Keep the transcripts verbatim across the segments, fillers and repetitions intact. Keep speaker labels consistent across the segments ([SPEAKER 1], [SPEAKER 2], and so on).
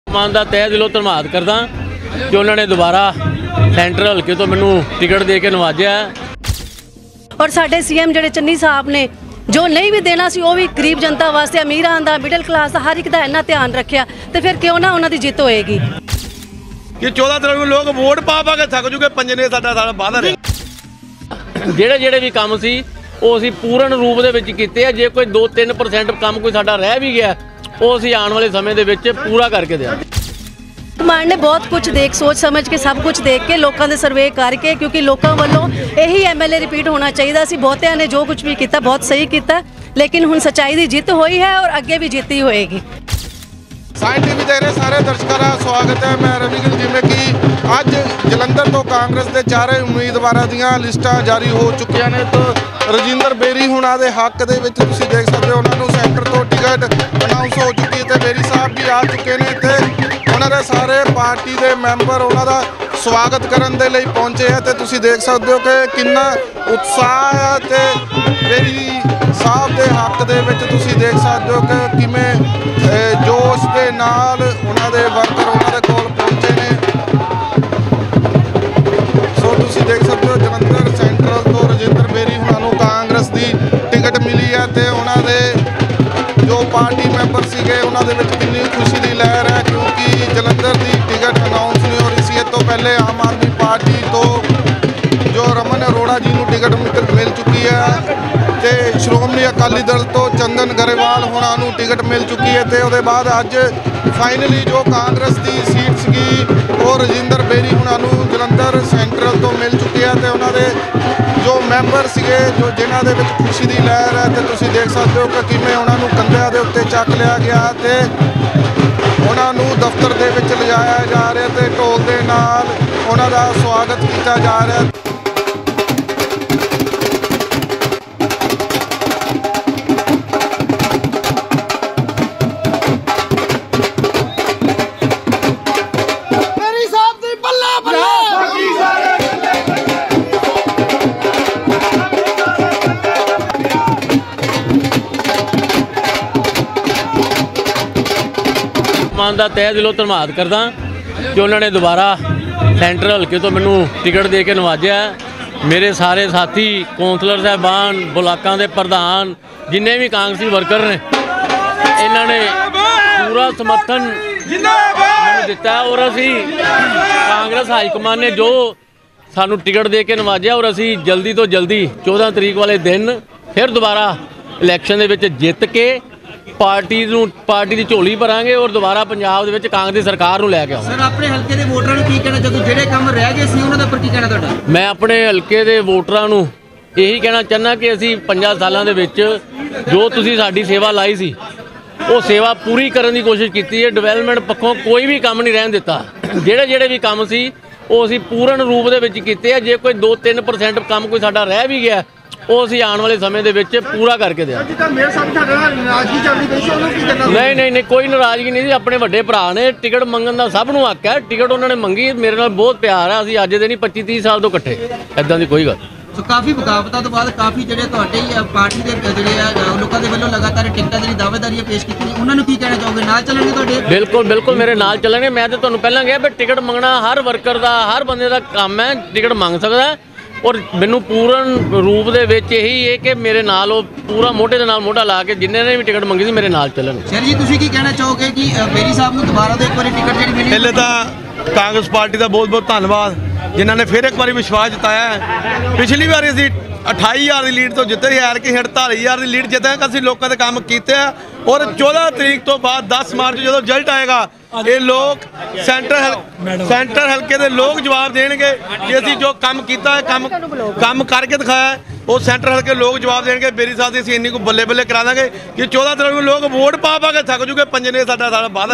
[SPEAKER 1] मान का तह दिलों धन्यवाद करदा कि उन्होंने दोबारा सेंट्रल हल्के तो मैनू टिकट दे के नवाजा है।
[SPEAKER 2] और साडे सीएम जिहड़े चन्नी साहब ने जो नहीं भी देना सी, वो भी गरीब जनता वास्ते, अमीरां दा, मिडल क्लास दा, हर एक दा इन्ना ध्यान रखिया, तो फिर क्यों ना उन्हां दी जित होएगी।
[SPEAKER 3] कि चौदह तरह के लोग वोट पा पा के थक चुके, पंज ने साडा सारा वादा रहा।
[SPEAKER 1] ਜਿਹੜੇ ਜਿਹੜੇ ਵੀ ਕੰਮ ਸੀ ਉਹ ਅਸੀਂ ਪੂਰਨ ਰੂਪ ਦੇ ਵਿੱਚ ਕੀਤੇ ਆ। ਜੇ ਕੋਈ दो तीन परसेंट ਕੰਮ ਕੋਈ ਸਾਡਾ ਰਹਿ ਵੀ ਗਿਆ, ਉਹ ਅਸੀਂ ਆਉਣ ਵਾਲੇ ਸਮੇਂ ਦੇ ਵਿੱਚ ਪੂਰਾ ਕਰਕੇ ਦਿਆਂਗੇ।
[SPEAKER 2] मान ने बहुत कुछ देख सोच समझ के सब कुछ देख के लोगों के सर्वे करके, क्योंकि लोगों वालों यही एम एल ए रिपीट होना चाहिए सी। बहुतिया ने जो कुछ भी किया बहुत सही किया, लेकिन हुण सच्चाई की जित हुई है और अगे भी जित ही होएगी।
[SPEAKER 4] साइन टीवी देख रहे सारे दर्शकों का स्वागत है। मैं रवि गिल। जिमें कि अज जलंधर तो कांग्रेस के चारे उम्मीदवारों दी लिस्टां जारी हो चुकियां ने, तो रजिंदर बेरी हुणां दे हक दे विच तुसीं देख सकते हो उन्होंने सेंटर तो टिकट अनाउंस हो चुकी है। बेरी साहब भी आ चुके हैं ते उन्होंने सारे पार्टी के मैंबर उन्होंने स्वागत करने के लिए पहुंचे हैं। तो तुसीं देख सकते हो कि कितना उत्साह है। ते बेरी साहब के हक दे विच तुसीं देख सकते हो कि किवें जोश के नाल उन्होंने वर्कर उन्होंने कोल पहुंचे ने। सो तुसीं देख सकते हो जलंधर सेंट्रल तो रजिंदर बेरी उन्होंने कांग्रेस की टिकट मिली है। तो उन्होंने जो पार्टी मैंबर सीगे उन्होंने विच कितनी खुशी की लहर है, क्योंकि जलंधर की टिकट अनाउंस नहीं हो रही सी। तो पहले आम आदमी पार्टी तो जो रमन अरोड़ा जी को टिकट मिल चुकी है, तो श्रोमणी अकाली दल तो चंदन गरेवाल होना नूं टिकट मिल चुकी है। तो उसके बाद अज फाइनली जो कांग्रेस की सीट सी वो रजिंदर बेरी होना नूं जलंधर सेंट्रल तो मिल चुकी है। तो उन्होंने जो मैंबर सीगे जो जिन्हां दे विच खुशी की लहर है, तो तुसीं देख सकते हो कि किवें उन्होंने कंधिਆਂ ਦੇ ਉੱਤੇ ਚੱਕ लिया गया ते उन्होंने दफ्तर दे विच लिजाया जा रहा, तो ढोल दे नाल उन्हां दा स्वागत किया जा रहा।
[SPEAKER 1] मान का तह दिलों धन्यवाद करदा कि उन्होंने दोबारा सेंट्रल हल्के तो मैनू टिकट दे के नवाजा है। मेरे सारे साथी कौंसलर साहबान, ब्लॉकों के प्रधान, जिन्हें भी कांग्रेसी वर्कर ने, इन्होंने पूरा समर्थन मैनू दिता है। और असी कांग्रेस हाईकमान ने जो सानू टिकट दे के नवाजा, और असी जल्दी तो जल्दी चौदह तरीक वाले दिन फिर दोबारा इलैक्शन दे विच जित के पार्टी नूं पार्टी की झोली भरांगे और दोबारा पंजाब दे विच कांग्रेस की सरकार नूं लैके आवांगे।
[SPEAKER 5] सर अपने हल्के के वोटरां नूं की कहना चाहते, जिहड़े काम रह गए सी उन्हां दे उपर की कहना तुहाडा?
[SPEAKER 1] मैं अपने हल्के के वोटरां नूं यही कहना चाहना कि असी पंजाह सालां दे विच जो तुसीं साडी सेवा लाई सी वो सेवा पूरी करने की कोशिश की है। डिवेलपमेंट पक्षों कोई भी काम नहीं रहन दिता। जिहड़े जिहड़े भी काम सी वो असी पूर्ण रूप दे विच कीते है। जे कोई दो तीन परसेंट काम कोई साडा रह भी गया, वो असीं आने वाले समय दे विच पूरा करके दिया। नहीं नहीं नहीं कोई नाराजगी नहीं। अपने वड्डे भरा ने टिकट मंगन का सब नूं हक है। टिकट उन्होंने मंगी, मेरे नाल बहुत प्यार है। असीं अज दे नहीं पच्ची तीस साल तो इकट्ठे, इदां दी कोई गल।
[SPEAKER 5] सो काफ़ी मुकाबलता तो बाद काफ़ी जिहड़े तुहाडे पार्टी के जिहड़े लोकां दे वल्लों लगातार टिकटां दी दावेदारी पेश कीती, उन्हां नूं की कहना चाहोगे? नाल चलणगे तुहाडे?
[SPEAKER 1] बिल्कुल बिल्कुल मेरे नाल चलणगे। मैं तो तुहानूं पहलां कहा भी टिकट मंगना हर वर्कर का, हर बंदे का काम है, टिकट मंग सकदा है। और मैनू पूर्ण रूप दे विच यही है कि मेरे नाल पूरा मोढे दे नाल मोढा ला के जिन्हें ने भी टिकट मंगी सी मेरे नाल चलन।
[SPEAKER 5] सर जी तुसीं की कहना चाहोगे कि बेरी साहब नूं दोबारा तो एक बार टिकट जिहड़ी मिली?
[SPEAKER 3] पहले तो कांग्रेस पार्टी का बहुत बहुत धन्यवाद जिन्होंने फिर एक बार विश्वास जताया है। पिछली बार असीं अठाई हज़ार की लीड तो जिते है कि अड़ताली हज़ार की लीड जिते असं लोगों के काम किए हैं। और चौदह तरीक तो बाद दस मार्च जो रिजल्ट आएगा ये लोग सेंटर हल सेंटर हल्के के लोग जवाब देंगे कि असीं जो काम किया है, काम काम करके दिखाया है, वो सेंटर हल्के लोग जवाब देंगे। बेरी साहब की इन्नी को बल्ले बल्ले करा देंगे कि चौदह तरीक को लोग वोट पा पा के थक चुके, पंज ने साडा सारा वादा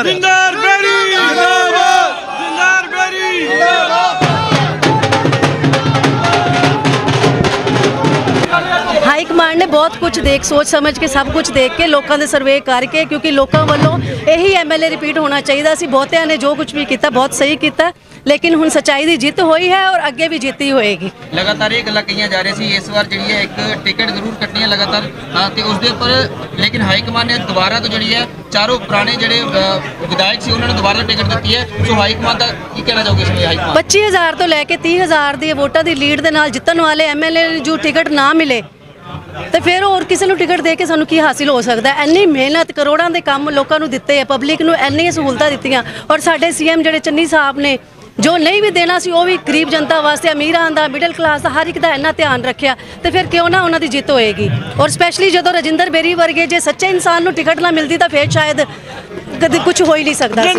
[SPEAKER 2] हाईकमान ਮਾਨ ਨੇ ਬਹੁਤ ਕੁਝ ਦੇਖ ਸੋਚ ਸਮਝ ਕੇ ਸਭ ਕੁਝ ਦੇਖ ਕੇ ਲੋਕਾਂ ਦੇ ਸਰਵੇ ਕਰਕੇ, ਕਿਉਂਕਿ ਲੋਕਾਂ ਵੱਲੋਂ ਇਹੀ ਐਮਐਲਏ ਰਿਪੀਟ ਹੋਣਾ ਚਾਹੀਦਾ ਸੀ। ਬਹੁਤਿਆਂ ਨੇ ਜੋ ਕੁਝ ਵੀ ਕੀਤਾ ਬਹੁਤ ਸਹੀ ਕੀਤਾ, ਲੇਕਿਨ ਹੁਣ ਸੱਚਾਈ ਦੀ ਜਿੱਤ ਹੋਈ ਹੈ ਔਰ ਅੱਗੇ ਵੀ ਜਿੱਤ ਹੀ ਹੋਏਗੀ।
[SPEAKER 5] ਲਗਾਤਾਰ ਇਹ ਗੱਲਾਂ ਕਹੀਆਂ ਜਾ ਰਹੀਆਂ ਸੀ ਇਸ ਵਾਰ ਜਿਹੜੀ ਹੈ ਇੱਕ ਟਿਕਟ ਜ਼ਰੂਰ ਕੱਟਣੀ ਹੈ ਲਗਾਤਾਰ ਹਾਂ, ਤੇ ਉਸ ਦੇ ਉੱਪਰ ਲੇਕਿਨ ਹਾਈ ਕਮਾਨ ਨੇ ਦੁਬਾਰਾ ਤੋਂ ਜਿਹੜੀ ਹੈ ਚਾਰੋਂ ਪੁਰਾਣੇ ਜਿਹੜੇ ਅ, ਵਿਧਾਇਕ ਸੀ ਉਹਨਾਂ ਨੂੰ ਦੁਬਾਰਾ ਟਿਕਟ ਦਿੱਤੀ ਹੈ। ਸੋ ਹਾਈ ਕਮਾਨ ਦਾ ਕੀ ਕਹਿਣਾ ਚਾਹੋਗੇ ਇਸ ਵਿੱਚ? ਹਾਈ ਕਮਾਨ
[SPEAKER 2] ਪੱਚੀ ਹਜ਼ਾਰ ਤੋਂ ਲੈ ਕੇ ਤੀਹ ਹਜ਼ਾਰ ਦੀ ਵੋਟਾਂ ਦੀ ਲੀਡ ਦੇ ਨਾਲ ਜਿੱਤਣ ਵਾਲੇ ਐਮਐਲਏ ਨੂੰ ਜੋ ਟਿਕਟ ਨਾ ਮਿਲੇ ਤੇ ਫਿਰ ਹੋਰ ਕਿਸੇ ਨੂੰ ਟਿਕਟ ਦੇ ਕੇ ਸਾਨੂੰ ਕੀ ਹਾਸਿਲ ਹੋ ਸਕਦਾ? ਇੰਨੀ ਮਿਹਨਤ, ਕਰੋੜਾਂ ਦੇ ਕੰਮ ਲੋਕਾਂ ਨੂੰ ਦਿੱਤੇ ਆ, ਪਬਲਿਕ ਨੂੰ ਇੰਨੀਆਂ ਸਹੂਲਤਾਂ ਦਿੱਤੀਆਂ, ਔਰ ਸਾਡੇ ਸੀਐਮ ਜਿਹੜੇ ਚੰਨੀ ਸਾਹਿਬ ਨੇ ਜੋ ਨਹੀਂ ਵੀ ਦੇਣਾ ਸੀ ਉਹ ਵੀ ਗਰੀਬ ਜਨਤਾ ਵਾਸਤੇ, ਅਮੀਰਾਂ ਦਾ, ਮਿਡਲ ਕਲਾਸ ਦਾ, ਹਰ ਇੱਕ ਦਾ ਇੰਨਾ ਧਿਆਨ ਰੱਖਿਆ, ਤੇ ਫਿਰ ਕਿਉਂ ਨਾ ਉਹਨਾਂ ਦੀ ਜਿੱਤ ਹੋਏਗੀ। ਔਰ ਸਪੈਸ਼ਲੀ ਜਦੋਂ ਰਜਿੰਦਰ ਬੇਰੀ ਵਰਗੇ ਜੇ ਸੱਚੇ ਇਨਸਾਨ ਨੂੰ ਟਿਕਟ ਨਾ ਮਿਲਦੀ ਤਾਂ ਫਿਰ ਸ਼ਾਇਦ ਕਦੇ ਕੁਝ ਹੋ ਹੀ ਨਹੀਂ ਸਕਦਾ ਸੀ।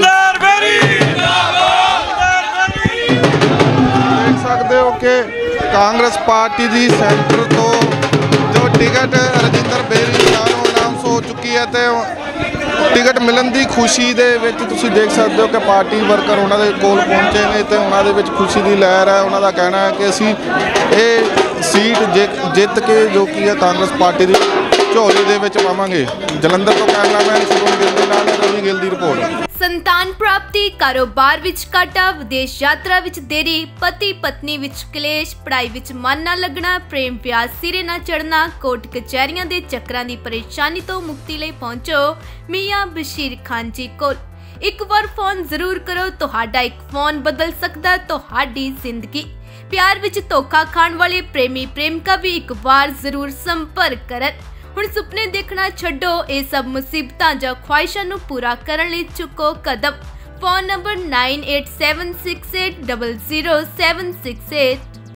[SPEAKER 4] ਦੇਖ ਸਕਦੇ ਹੋ ਕਿ ਕਾਂਗਰਸ ਪਾਰਟੀ ਦੀ ਸੈਂਟਰ ਤੋਂ ਜੋ ਟਿਕਟ ਰਜਿੰਦਰ ਬੇਰੀ ਨੂੰ ਅਨਾਉਂਸ ਹੋ ਚੁੱਕੀ ਹੈ ਤੇ ਟਿਕਟ ਮਿਲਣ ਦੀ ਖੁਸ਼ੀ ਦੇ ਵਿੱਚ ਤੁਸੀਂ ਦੇਖ ਸਕਦੇ ਹੋ ਕਿ ਪਾਰਟੀ ਵਰਕਰ ਉਹਨਾਂ ਦੇ ਕੋਲ ਪਹੁੰਚੇ ਨੇ ਤੇ ਉਹਨਾਂ ਦੇ ਵਿੱਚ ਖੁਸ਼ੀ ਦੀ ਲਹਿਰ ਹੈ। ਉਹਨਾਂ ਦਾ ਕਹਿਣਾ ਹੈ ਕਿ ਅਸੀਂ ਇਹ ਸੀਟ ਜਿੱਤ ਕੇ ਜੋ ਕੀ ਹੈ ਕਾਂਗਰਸ ਪਾਰਟੀ ਦੀ ਝੋਲੀ ਦੇ ਵਿੱਚ ਪਾਵਾਂਗੇ। ਜਲੰਧਰ ਤੋਂ ਕੈਮਰਾਮੈਨ ਸ਼ੁਭਮ ਗਿੱਲ ਦੇ ਨਾਲ ਰਵੀ ਗਿੱਲ ਦੀ ਰਿਪੋਰਟ।
[SPEAKER 6] ਸੰਤਾਨ ਪ੍ਰਾਪਤੀ, ਕਾਰੋਬਾਰ ਵਿੱਚ ਘਾਟਾ, ਵਿਦੇਸ਼ ਯਾਤਰਾ ਵਿੱਚ ਦੇਰੀ, ਪਤੀ ਪਤਨੀ ਵਿੱਚ ਕਲੇਸ਼, ਪੜ੍ਹਾਈ ਵਿੱਚ ਮਨ ਨਾ ਲੱਗਣਾ, ਪ੍ਰੇਮ ਪਿਆਰ ਸਿਰੇ ਨਾ ਚੜ੍ਹਨਾ, ਕੋਰਟ ਕਚਹਿਰੀਆਂ ਦੇ ਚੱਕਰਾਂ ਦੀ ਪਰੇਸ਼ਾਨੀ ਤੋਂ ਮੁਕਤੀ ਲਈ ਪਹੁੰਚੋ ਮੀਆਂ ਬਸ਼ੀਰ ਖਾਨ ਜੀ ਕੋਲ। ਇੱਕ ਵਾਰ ਫੋਨ ਜ਼ਰੂਰ ਕਰੋ, ਤੁਹਾਡਾ ਇੱਕ ਫੋਨ ਬਦਲ ਸਕਦਾ ਤੁਹਾਡੀ ਜ਼ਿੰਦਗੀ। ਪਿਆਰ ਵਿੱਚ ਧੋਖਾ ਖਾਣ ਵਾਲੇ ਪ੍ਰੇਮੀ ਪ੍ਰੇਮਿਕਾ ਵੀ ਇੱਕ ਵਾਰ ਜ਼ਰੂਰ ਸੰਪਰਕ ਕਰਨ। ਹੁਣ ਸੁਪਨੇ ਦੇਖਣਾ ਛੱਡੋ, ਇਹ ਸਭ ਮੁਸੀਬਤਾਂ ਜਾਂ ਖੁਆਇਸ਼ਾਂ ਨੂੰ ਪੂਰਾ ਕਰਨ ਲਈ ਚੁੱਕੋ ਕਦਮ। Phone number nine eight seven six eight double zero seven six eight